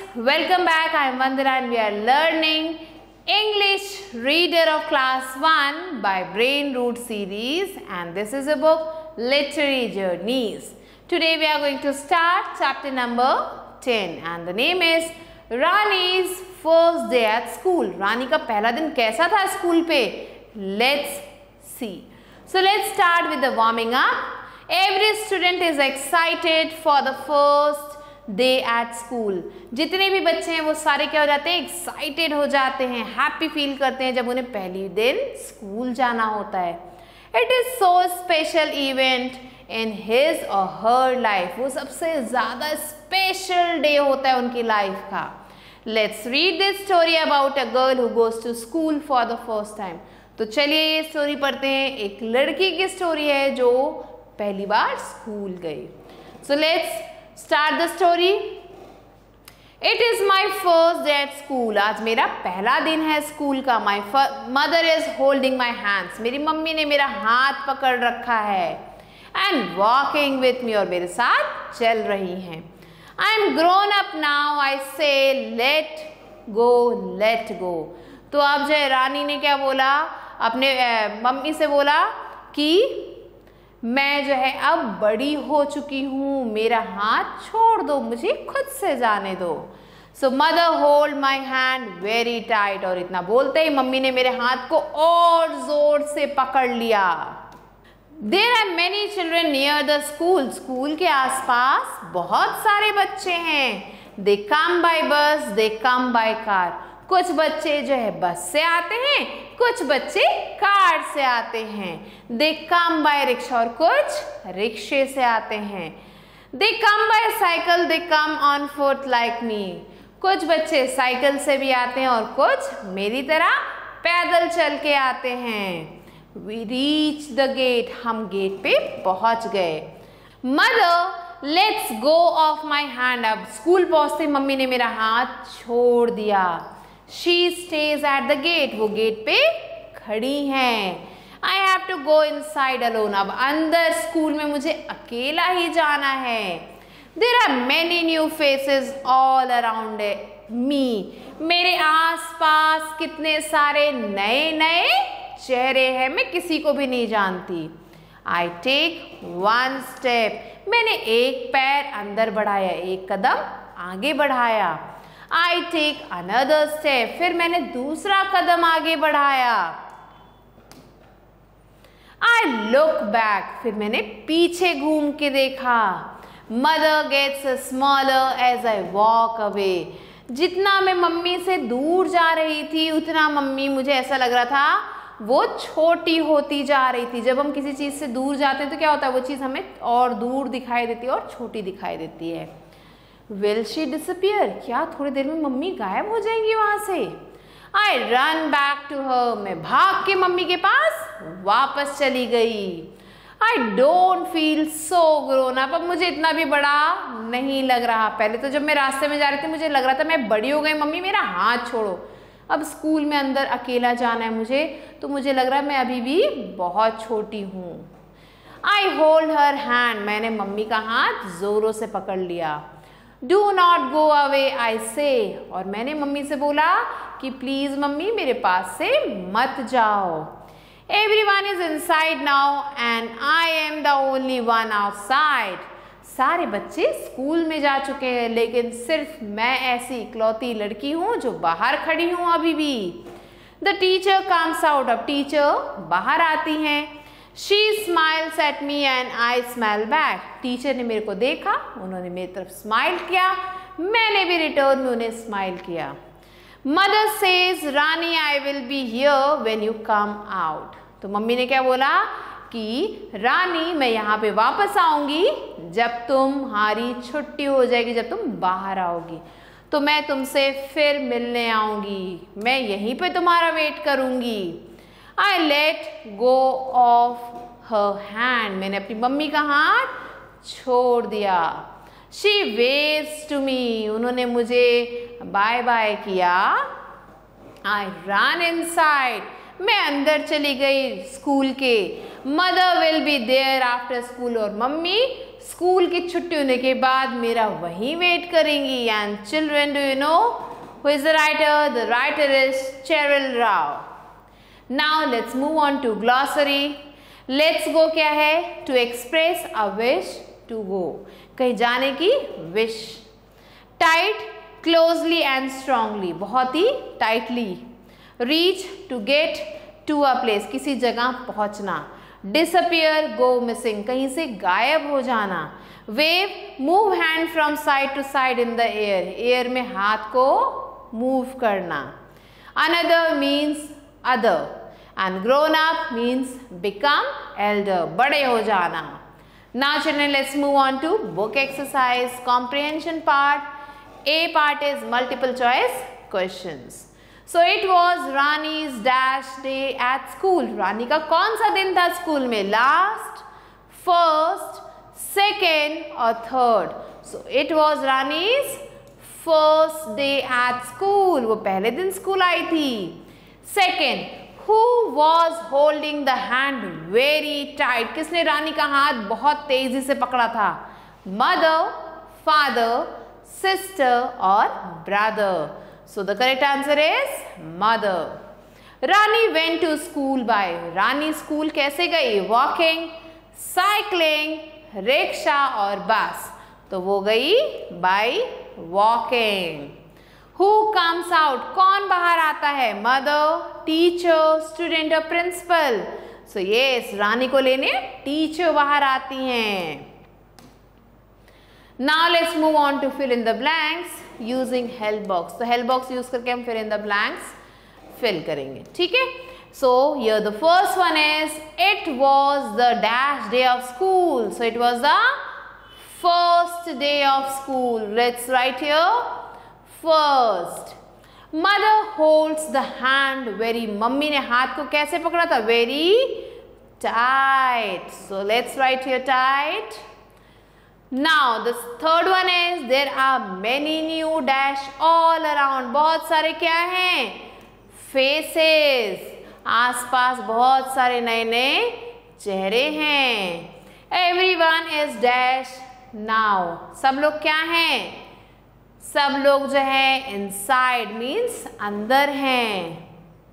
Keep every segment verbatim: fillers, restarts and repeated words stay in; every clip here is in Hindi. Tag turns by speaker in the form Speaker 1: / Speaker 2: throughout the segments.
Speaker 1: welcome back. I am Vandana and we are learning English Reader of Class one by Brain Root series, and this is a book, Literary Journeys. Today we are going to start chapter number ten and the name is Rani's first day at school. Rani का पहला दिन कैसा था स्कूल पे? Let's see. So let's start with the warming up. Every student is excited for the first day at school. जितने भी बच्चे हैं वो सारे क्या हो जाते हैं? एक्साइटेड हो जाते हैं, हैप्पी फील करते हैं जब उन्हें पहली दिन स्कूल जाना होता है. It is so special event in his और हर लाइफ. वो सबसे ज्यादा स्पेशल डे होता है उनकी लाइफ का. Let's read this story about a girl who goes to school for the first time. तो चलिए ये स्टोरी पढ़ते हैं. एक लड़की की स्टोरी है जो पहली बार स्कूल गई. So let's Start the story. It is my first day at school. आज मेरा पहला दिन है स्कूल का. My mother is holding my hands. मेरी मम्मी ने मेरा हाथ पकड़ रखा है. And walking with me और मेरे साथ चल रही हैं. I am grown up now. I say let go, let go. तो अब जो रानी ने क्या बोला? अपने मम्मी से बोला कि मैं जो है अब बड़ी हो चुकी हूँ, मेरा हाथ छोड़ दो, मुझे खुद से जाने दो. So mother hold my hand very tight. और इतना बोलते ही मम्मी ने मेरे हाथ को और जोर से पकड़ लिया. There are many children near the school. School के आसपास बहुत सारे बच्चे हैं. दे कम बाय बस, दे कम बाय कार. कुछ बच्चे जो है बस से आते हैं, कुछ बच्चे कार से आते हैं. दे कम बाय रिक्शा और कुछ रिक्शे से आते हैं. They come by cycle, they come on foot like me. कुछ बच्चे साइकिल से भी आते हैं और कुछ मेरी तरह पैदल चल के आते हैं. We reach the gate. हम गेट पे पहुंच गए. Mother let's go off my hand. अब स्कूल पहुंचते मम्मी ने मेरा हाथ छोड़ दिया. She stays at the gate. वो गेट पे खड़ी हैं. I have to go inside alone. अब अंदर स्कूल में मुझे अकेला ही जाना है. There are many new faces all around me. मेरे आसपास कितने सारे नए नए चेहरे हैं, मैं किसी को भी नहीं जानती. I take one step. मैंने एक पैर अंदर बढ़ाया, एक कदम आगे बढ़ाया. I take another step. फिर मैंने दूसरा कदम आगे बढ़ाया. I look back. फिर मैंने पीछे घूम के देखा. Mother gets smaller as I walk away. जितना मैं मम्मी से दूर जा रही थी उतना मम्मी मुझे ऐसा लग रहा था वो छोटी होती जा रही थी. जब हम किसी चीज़ से दूर जाते हैं तो क्या होता है, वो चीज़ हमें और दूर दिखाई देती है और छोटी दिखाई देती है. Will she disappear? क्या थोड़ी देर में मम्मी गायब हो जाएंगी वहां से? I run back to her. मैं भाग के मम्मी के पास वापस चली गई. I don't feel so grown up. अब मुझे इतना भी बड़ा नहीं लग रहा. पहले तो जब मैं रास्ते में जा रही थी मुझे लग रहा था मैं बड़ी हो गई. मम्मी मेरा हाथ छोड़ो. अब स्कूल में अंदर अकेला जाना है मुझे, तो मुझे लग रहा है मैं अभी भी बहुत छोटी हूँ. I hold her hand. मैंने मम्मी का हाथ जोरों से पकड़ लिया. Do not go away, I say. और मैंने मम्मी से बोला कि प्लीज मम्मी मेरे पास से मत जाओ. Everyone is inside now and I am the only one outside. सारे बच्चे स्कूल में जा चुके हैं लेकिन सिर्फ मैं ऐसी इकलौती लड़की हूँ जो बाहर खड़ी हूँ अभी भी. The teacher comes out. अब टीचर बाहर आती हैं. She smiles at me and I smile back. Teacher ने मेरे को देखा, उन्होंने मेरी तरफ स्माइल किया, मैंने भी रिटर्न में उन्हें स्माइल किया. Mother says, Rani, I will be here when you come out. तो मम्मी ने क्या बोला कि रानी मैं यहाँ पे वापस आऊँगी जब तुम्हारी छुट्टी हो जाएगी, जब तुम बाहर आओगी तो मैं तुमसे फिर मिलने आऊँगी. मैं यहीं पे तुम्हारा वेट करूँगी. I let go of her hand. मैंने अपनी मम्मी का हाथ छोड़ दिया. She waves to me. उन्होंने मुझे बाय बाय किया. I ran inside. मैं अंदर चली गई स्कूल के. Mother will be there after school. और मम्मी स्कूल की छुट्टी होने के बाद मेरा वहीं वेट करेंगी. And children, do you know who is the writer? The writer is Cheryl Rao. Now let's move on to glossary. Let's go क्या है? To express a wish to go, कहीं जाने की wish. Tight, closely and strongly, बहुत ही tightly. Reach, to get to a place, किसी जगह पहुंचना. डिसअपियर, गो मिसिंग, कहीं से गायब हो जाना. Wave, move hand from side to side in the air, air में हाथ को मूव करना. Another means other. And grown up means become elder, बड़े हो जाना. Now children, let's move on to book exercise comprehension part. A part is multiple choice questions. So it was Rani's dash day at school. रानी का कौन सा दिन था स्कूल में? Last, first, second or third? So it was Rani's first day at school. वो पहले दिन स्कूल आई थी. Second, who was holding the hand very tight? किसने रानी का हाथ बहुत तेजी से पकड़ा था? Mother, father, sister or brother? So the correct answer is mother. Rani went to school by. Rani school कैसे गई? Walking, cycling, rickshaw और bus? तो वो गई by walking. Who comes out? कौन बाहर आता है? Mother, teacher, student or principal? So yes, रानी को लेने टीचर बाहर आती हैं. Now let's move on to fill in the blanks using help box. तो help box use करके हम fill in the blanks fill करेंगे. ठीक है? So here the first one is it was the dash day of school. So it was the first day of school. Let's write here. First, mother holds the hand very. Mummy ने हाथ को कैसे पकड़ा था? Very tight. So let's write here tight. Now the third one is there are many new dash all around. बहुत सारे क्या हैं? Faces. आसपास बहुत सारे नए नए चेहरे हैं. Everyone is dash now. सब लोग क्या हैं? सब लोग जो है inside means अंदर हैं.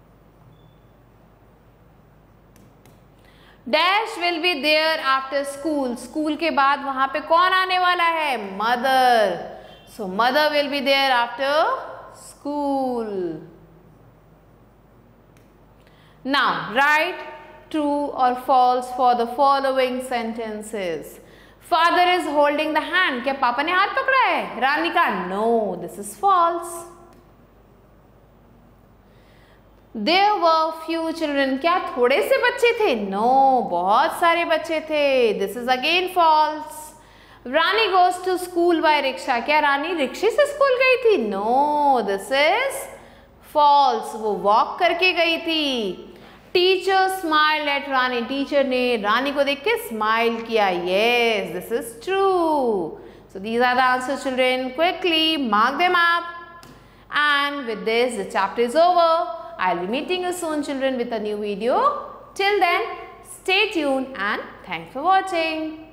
Speaker 1: Dash will be there after school. School के बाद वहां पे कौन आने वाला है? Mother. So mother will be there after school. Now write true or false for the following sentences. Father is holding the hand. क्या पापा ने हाथ पकड़ा है रानी का? No, this is false. There were few children. क्या थोड़े से बच्चे थे? No, बहुत सारे बच्चे थे. This is again false. Rani goes to school by rickshaw. क्या रानी रिक्शे से स्कूल गई थी? No, this is false. वो वॉक करके गई थी. Teacher smiled at Rani. Teacher ने रानी को देख के स्माइल किया. Yes, this is true. So these are the answers, children. Quickly mark them up. And with this, the chapter is over. I'll be meeting you soon, children, with a new video. Till then, stay tuned and thanks for watching.